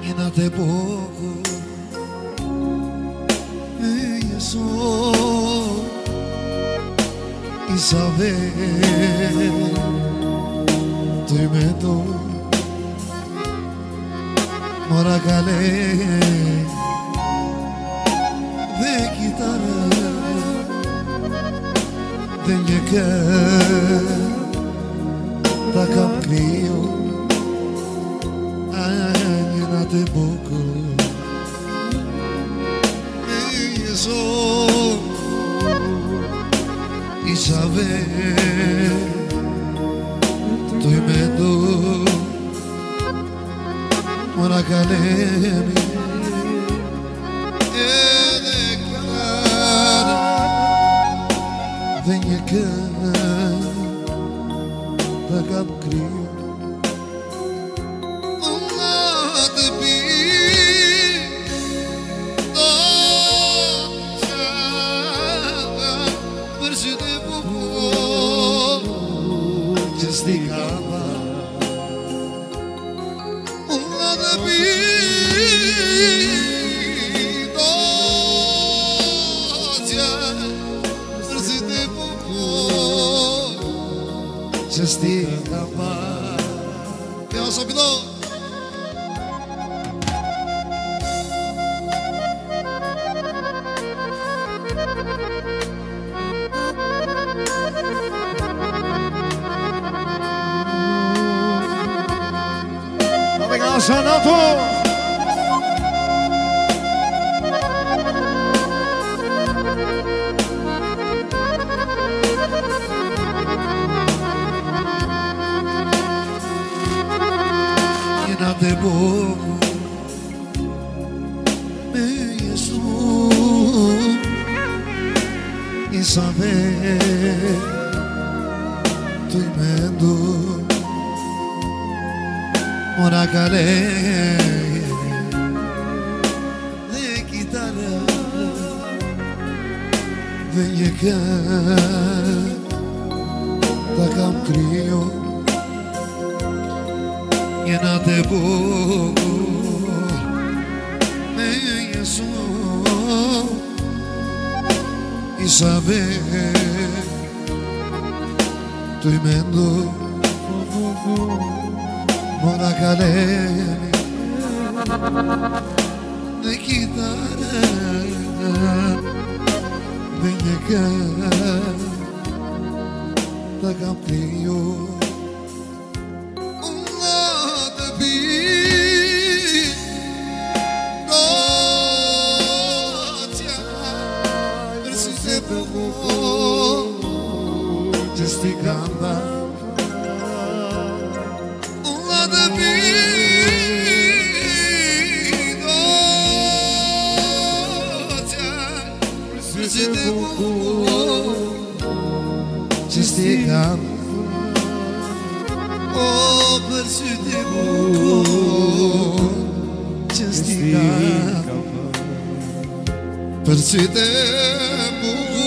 Jena të bukur e Jesu Isabel të me do mora kale dhe kitarë dhe një kër ta kam kriju Jena të bukur e Jesu Isabel tu me do mora kalemi edhe kërë dhe një kërë ta kam kriju Stikava una da vita Stikava Stikava Che ho sapito Sanato Jena të bukur me Jesu Isabel tu me do mora kale dhe kitarë dhe një kër ta kam kriju Jena të bukur me Jesu Isabel tu me do mora kalemi dhe kitarë dhe një kër ta kam kriju una të bitotja versi se bukur që stikava Që të bukur që stikam O për që të bukur që stikam Për që të bukur